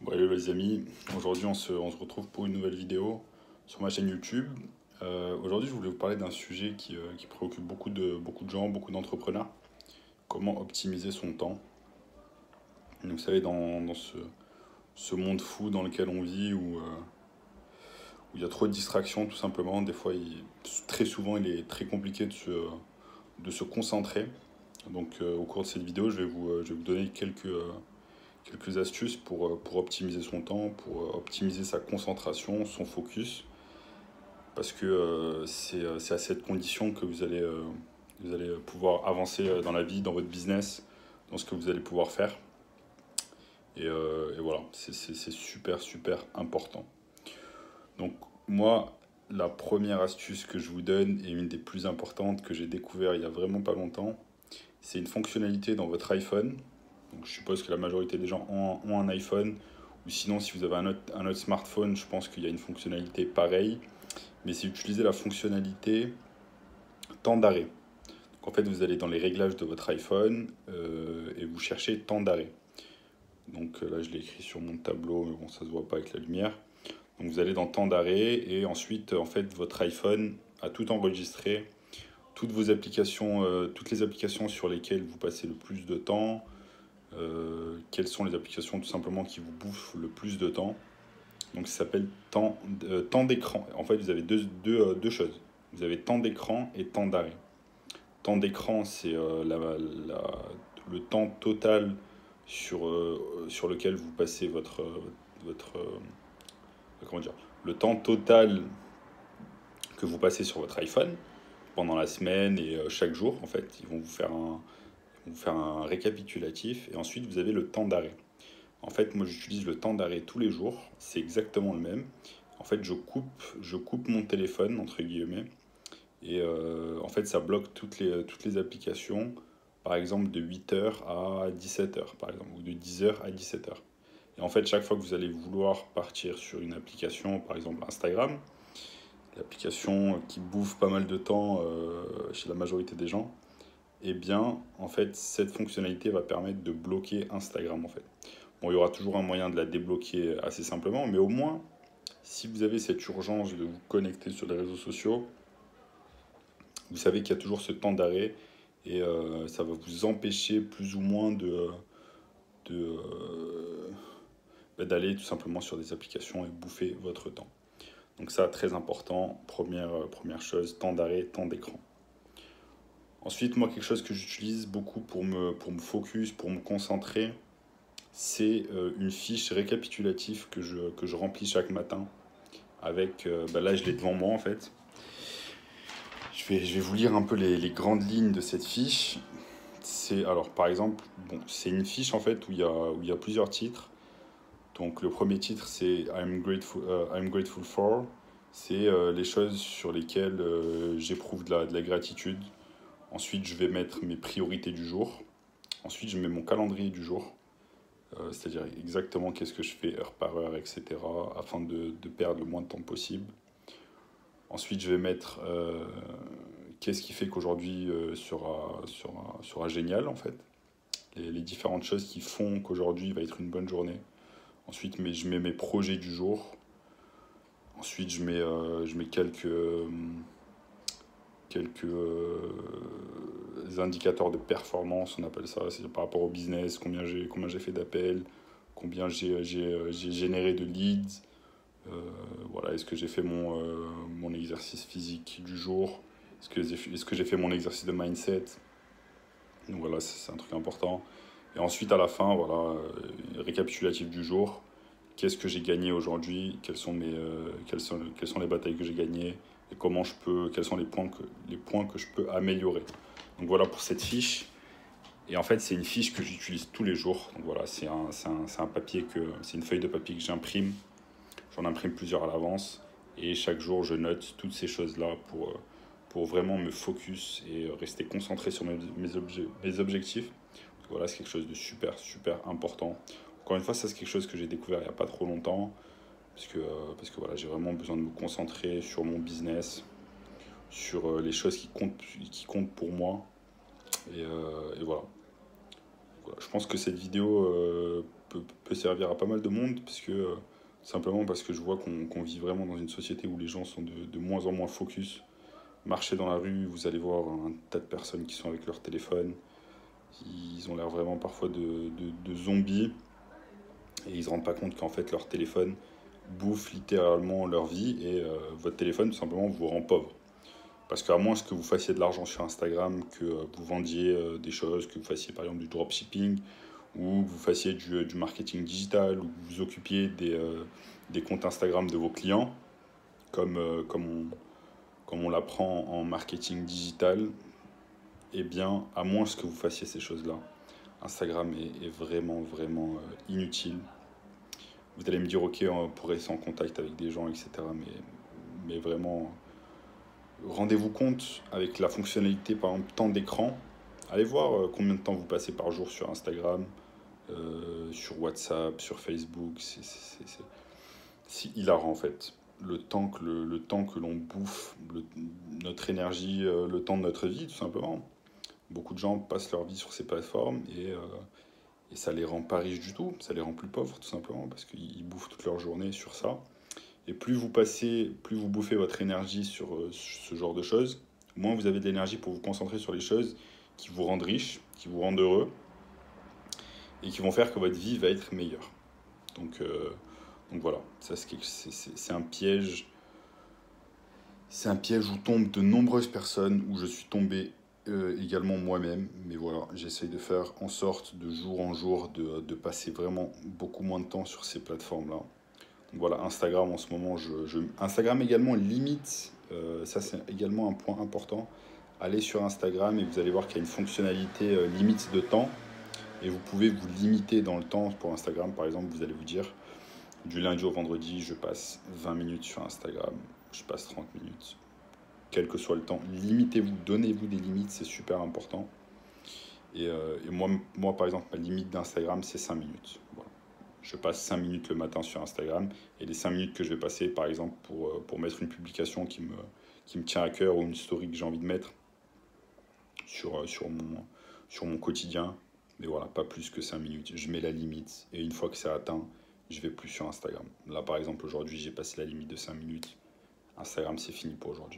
Bon, hello les amis, aujourd'hui on se retrouve pour une nouvelle vidéo sur ma chaîne YouTube. Aujourd'hui je voulais vous parler d'un sujet qui préoccupe beaucoup de gens, beaucoup d'entrepreneurs. Comment optimiser son temps. Donc, vous savez, dans ce monde fou dans lequel on vit où il y a trop de distractions tout simplement, des fois très souvent il est très compliqué de se concentrer. Donc au cours de cette vidéo je vais vous donner quelques astuces pour optimiser son temps, pour optimiser sa concentration, son focus, parce que c'est à cette condition que vous allez pouvoir avancer dans la vie, dans votre business, dans ce que vous allez pouvoir faire. Et voilà, c'est super important. Donc moi, la première astuce que je vous donne, et une des plus importantes que j'ai découvert il y a vraiment pas longtemps, c'est une fonctionnalité dans votre iPhone. Donc je suppose que la majorité des gens ont un iPhone, ou sinon si vous avez un autre smartphone, je pense qu'il y a une fonctionnalité pareille, mais c'est utiliser la fonctionnalité temps d'arrêt. Donc en fait vous allez dans les réglages de votre iPhone et vous cherchez temps d'arrêt. Donc là je l'ai écrit sur mon tableau, mais bon ça se voit pas avec la lumière. Donc vous allez dans temps d'arrêt et ensuite en fait votre iPhone a tout enregistré, toutes vos applications, toutes les applications sur lesquelles vous passez le plus de temps. Quelles sont les applications tout simplement qui vous bouffent le plus de temps. Donc ça s'appelle temps d'écran. En fait, vous avez deux choses. Vous avez temps d'écran et temps d'arrêt. Temps d'écran, c'est le temps total sur lequel vous passez votre comment dire, le temps total que vous passez sur votre iPhone pendant la semaine et chaque jour. En fait, ils vont vous faire un récapitulatif et ensuite vous avez le temps d'arrêt. En fait, moi j'utilise le temps d'arrêt tous les jours, c'est exactement le même. En fait, je coupe mon téléphone, entre guillemets, et en fait ça bloque toutes les applications, par exemple de 8h à 17h, par exemple, ou de 10h à 17h. Et en fait, chaque fois que vous allez vouloir partir sur une application, par exemple Instagram, l'application qui bouffe pas mal de temps chez la majorité des gens, eh bien, en fait, cette fonctionnalité va permettre de bloquer Instagram, en fait. Bon, il y aura toujours un moyen de la débloquer assez simplement, mais au moins, si vous avez cette urgence de vous connecter sur les réseaux sociaux, vous savez qu'il y a toujours ce temps d'arrêt et ça va vous empêcher plus ou moins de, d'aller tout simplement sur des applications et bouffer votre temps. Donc ça, très important, première chose, temps d'arrêt, temps d'écran. Ensuite, moi, quelque chose que j'utilise beaucoup pour me focus, pour me concentrer, c'est une fiche récapitulative que je remplis chaque matin. Avec, là, je l'ai devant moi en fait. Je vais vous lire un peu grandes lignes de cette fiche. Alors, par exemple, bon, c'est une fiche en fait où il y a plusieurs titres. Donc, le premier titre, c'est I'm grateful for. C'est les choses sur lesquelles j'éprouve de la gratitude. Ensuite, je vais mettre mes priorités du jour. Ensuite, je mets mon calendrier du jour, c'est-à-dire exactement qu'est-ce que je fais heure par heure, etc., afin de perdre le moins de temps possible. Ensuite, je vais mettre qu'est-ce qui fait qu'aujourd'hui sera génial, en fait. Les différentes choses qui font qu'aujourd'hui va être une bonne journée. Ensuite, je mets mes projets du jour. Ensuite, je mets quelques indicateurs de performance, on appelle ça, c'est par rapport au business, combien j'ai fait d'appels, combien j'ai généré de leads, voilà, est-ce que j'ai fait mon exercice physique du jour, est-ce que j'ai fait mon exercice de mindset, donc voilà, c'est un truc important. Et ensuite, à la fin, voilà, récapitulatif du jour, qu'est-ce que j'ai gagné aujourd'hui, quelles sont les batailles que j'ai gagnées, et quels sont les points que je peux améliorer. Donc voilà pour cette fiche. Et en fait, c'est une fiche que j'utilise tous les jours. Donc voilà, c'est une feuille de papier que j'imprime. J'en imprime plusieurs à l'avance. Et chaque jour, je note toutes ces choses-là pour vraiment me focus et rester concentré sur mes objectifs. Donc voilà, c'est quelque chose de super important. Encore une fois, ça c'est quelque chose que j'ai découvert il n'y a pas trop longtemps. Parce que voilà, j'ai vraiment besoin de me concentrer sur mon business, sur les choses qui comptent pour moi. Et voilà. Voilà. Je pense que cette vidéo peut peut servir à pas mal de monde, parce que, simplement parce que je vois qu'on vit vraiment dans une société où les gens sont de moins en moins focus. Marchez dans la rue, vous allez voir un tas de personnes qui sont avec leur téléphone. Ils ont l'air vraiment parfois de zombies, et ils ne se rendent pas compte qu'en fait leur téléphone bouffe littéralement leur vie, et votre téléphone tout simplement vous rend pauvre. Parce qu'à moins que vous fassiez de l'argent sur Instagram, que vous vendiez des choses, que vous fassiez par exemple du dropshipping, ou que vous fassiez du marketing digital, ou que vous vous occupiez des comptes Instagram de vos clients, comme on l'apprend en marketing digital, eh bien, à moins que vous fassiez ces choses-là, Instagram est vraiment, vraiment inutile. Vous allez me dire, ok, on pourrait rester en contact avec des gens, etc. Mais vraiment, rendez-vous compte avec la fonctionnalité, par exemple, temps d'écran. Allez voir combien de temps vous passez par jour sur Instagram, sur WhatsApp, sur Facebook. C'est hilarant en fait. Le temps que l'on bouffe, notre énergie, le temps de notre vie, tout simplement. Beaucoup de gens passent leur vie sur ces plateformes et ça les rend pas riches du tout. Ça les rend plus pauvres, tout simplement, parce qu'ils bouffent toute leur journée sur ça. Et plus vous bouffez votre énergie sur ce genre de choses, moins vous avez de l'énergie pour vous concentrer sur les choses qui vous rendent riche, qui vous rendent heureux et qui vont faire que votre vie va être meilleure. Donc, euh, donc voilà, ça c'est un piège. C'est un piège où tombent de nombreuses personnes, où je suis tombé également moi-même. Mais voilà, j'essaye de faire en sorte de jour en jour de passer vraiment beaucoup moins de temps sur ces plateformes-là. Donc voilà, Instagram en ce moment, Instagram également limite, ça c'est également un point important. Allez sur Instagram et vous allez voir qu'il y a une fonctionnalité limite de temps. Et vous pouvez vous limiter dans le temps. Pour Instagram, par exemple, vous allez vous dire, du lundi au vendredi, je passe 20 minutes sur Instagram, je passe 30 minutes. Quel que soit le temps, limitez-vous, donnez-vous des limites, c'est super important. Et moi, par exemple, ma limite d'Instagram, c'est 5 minutes. Voilà. Je passe 5 minutes le matin sur Instagram, et les 5 minutes que je vais passer, par exemple, pour mettre une publication qui me tient à cœur, ou une story que j'ai envie de mettre sur mon quotidien. Mais voilà, pas plus que 5 minutes. Je mets la limite, et une fois que c'est atteint, je vais plus sur Instagram. Là, par exemple, aujourd'hui, j'ai passé la limite de 5 minutes. Instagram, c'est fini pour aujourd'hui.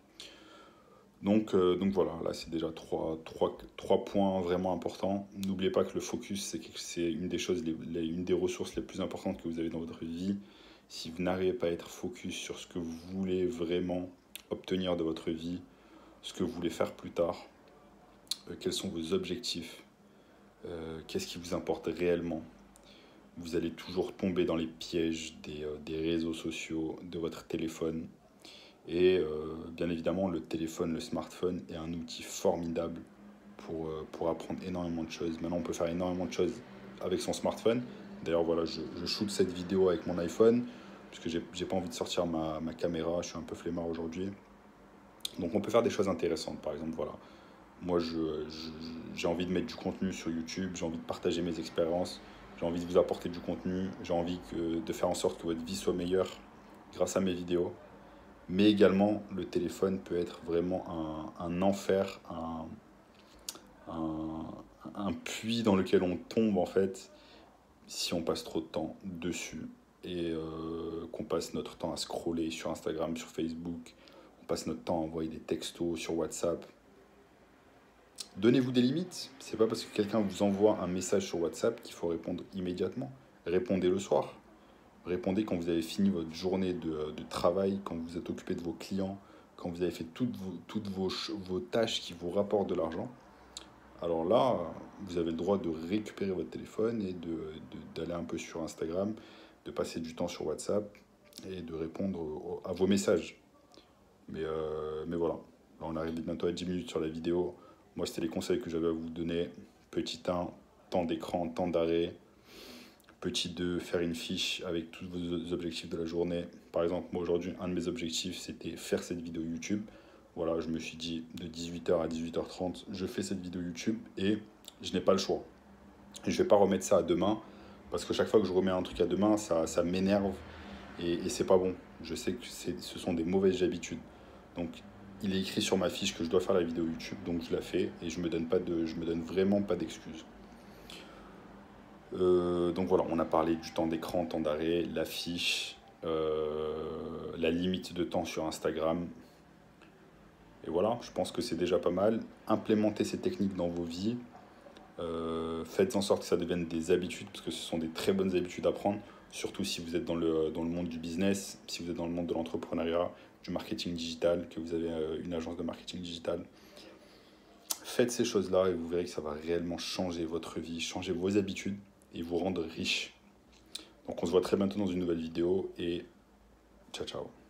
Donc voilà, là c'est déjà trois points vraiment importants. N'oubliez pas que le focus, c'est une des choses, une des ressources les plus importantes que vous avez dans votre vie. Si vous n'arrivez pas à être focus sur ce que vous voulez vraiment obtenir de votre vie, ce que vous voulez faire plus tard, quels sont vos objectifs, qu'est-ce qui vous importe réellement, vous allez toujours tomber dans les pièges des réseaux sociaux, de votre téléphone. Et bien évidemment, le téléphone, le smartphone est un outil formidable pour apprendre énormément de choses. Maintenant, on peut faire énormément de choses avec son smartphone. D'ailleurs, voilà, je shoot cette vidéo avec mon iPhone, puisque j'ai pas envie de sortir ma caméra, je suis un peu flemmard aujourd'hui. Donc on peut faire des choses intéressantes, par exemple, voilà. Moi, j'ai envie de mettre du contenu sur YouTube, j'ai envie de partager mes expériences, j'ai envie de vous apporter du contenu, j'ai envie de faire en sorte que votre vie soit meilleure grâce à mes vidéos. Mais également, le téléphone peut être vraiment un enfer, un puits dans lequel on tombe en fait si on passe trop de temps dessus et qu'on passe notre temps à scroller sur Instagram, sur Facebook, on passe notre temps à envoyer des textos sur WhatsApp. Donnez-vous des limites. C'est pas parce que quelqu'un vous envoie un message sur WhatsApp qu'il faut répondre immédiatement. Répondez le soir. Répondez quand vous avez fini votre journée de travail, quand vous êtes occupé de vos clients, quand vous avez fait toutes vos tâches qui vous rapportent de l'argent. Alors là, vous avez le droit de récupérer votre téléphone et d'aller un peu sur Instagram, de passer du temps sur WhatsApp et de répondre à vos messages. Mais voilà, là on arrive bientôt à 10 minutes sur la vidéo. Moi, c'était les conseils que j'avais à vous donner. Petit 1, temps d'écran, temps d'arrêt. Petit 2, faire une fiche avec tous vos objectifs de la journée. Par exemple, moi aujourd'hui, un de mes objectifs, c'était faire cette vidéo YouTube. Voilà, je me suis dit, de 18h à 18h30, je fais cette vidéo YouTube et je n'ai pas le choix. Et je ne vais pas remettre ça à demain, parce que chaque fois que je remets un truc à demain, ça m'énerve et c'est pas bon. Je sais que ce sont des mauvaises habitudes. Donc, il est écrit sur ma fiche que je dois faire la vidéo YouTube, donc je la fais et je me donne vraiment pas d'excuses. Donc voilà, on a parlé du temps d'écran, temps d'arrêt, l'affiche, la limite de temps sur Instagram. Et voilà, je pense que c'est déjà pas mal. Implémentez ces techniques dans vos vies. Faites en sorte que ça devienne des habitudes, parce que ce sont des très bonnes habitudes à prendre, surtout si vous êtes dans le monde du business, si vous êtes dans le monde de l'entrepreneuriat, du marketing digital, que vous avez une agence de marketing digital. Faites ces choses-là et vous verrez que ça va réellement changer votre vie, changer vos habitudes et vous rendre riche. Donc on se voit très bientôt dans une nouvelle vidéo et ciao ciao.